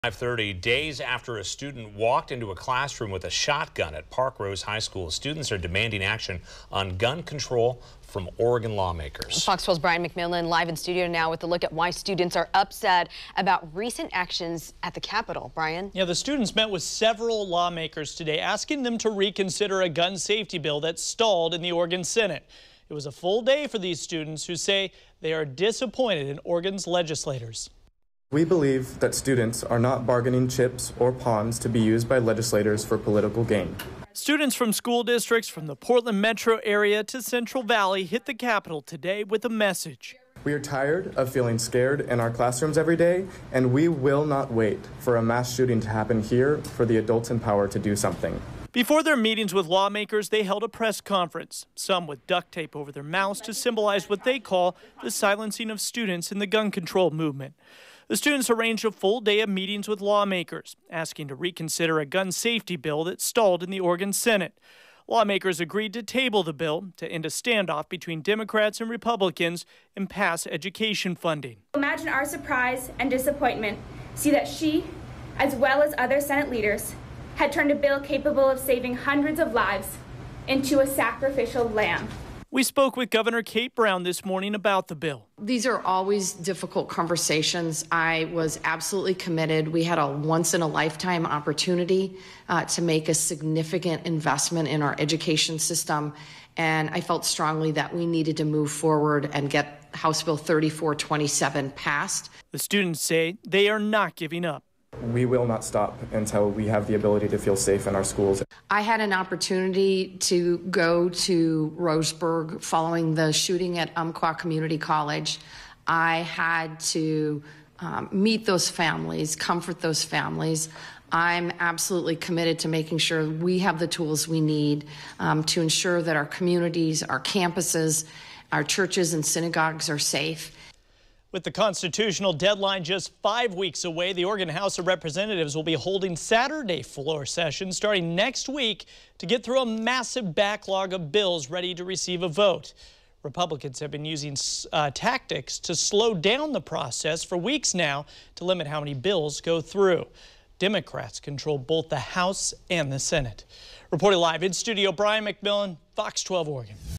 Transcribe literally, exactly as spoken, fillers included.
five thirty, days after a student walked into a classroom with a shotgun at Park Rose High School, students are demanding action on gun control from Oregon lawmakers. Fox twelve's Brian McMillan live in studio now with a look at why students are upset about recent actions at the Capitol. Brian? Yeah, the students met with several lawmakers today asking them to reconsider a gun safety bill that stalled in the Oregon Senate. It was a full day for these students who say they are disappointed in Oregon's legislators. We believe that students are not bargaining chips or pawns to be used by legislators for political gain. Students from school districts from the Portland metro area to Central Valley hit the Capitol today with a message. We are tired of feeling scared in our classrooms every day, and we will not wait for a mass shooting to happen here for the adults in power to do something. Before their meetings with lawmakers, they held a press conference, some with duct tape over their mouths to symbolize what they call the silencing of students in the gun control movement. The students arranged a full day of meetings with lawmakers, asking to reconsider a gun safety bill that stalled in the Oregon Senate. Lawmakers agreed to table the bill to end a standoff between Democrats and Republicans and pass education funding. Imagine our surprise and disappointment to see that she, as well as other Senate leaders, had turned a bill capable of saving hundreds of lives into a sacrificial lamb. We spoke with Governor Kate Brown this morning about the bill. These are always difficult conversations. I was absolutely committed. We had a once-in-a-lifetime opportunity uh, to make a significant investment in our education system, and I felt strongly that we needed to move forward and get House Bill thirty-four twenty-seven passed. The students say they are not giving up. We will not stop until we have the ability to feel safe in our schools. I had an opportunity to go to Roseburg following the shooting at Umpqua Community College. I had to um, meet those families, comfort those families. I'm absolutely committed to making sure we have the tools we need um, to ensure that our communities, our campuses, our churches and synagogues are safe. With the constitutional deadline just five weeks away, the Oregon House of Representatives will be holding Saturday floor sessions starting next week to get through a massive backlog of bills ready to receive a vote. Republicans have been using uh, tactics to slow down the process for weeks now to limit how many bills go through. Democrats control both the House and the Senate. Reporting live in studio, Brian McMillan, Fox twelve Oregon.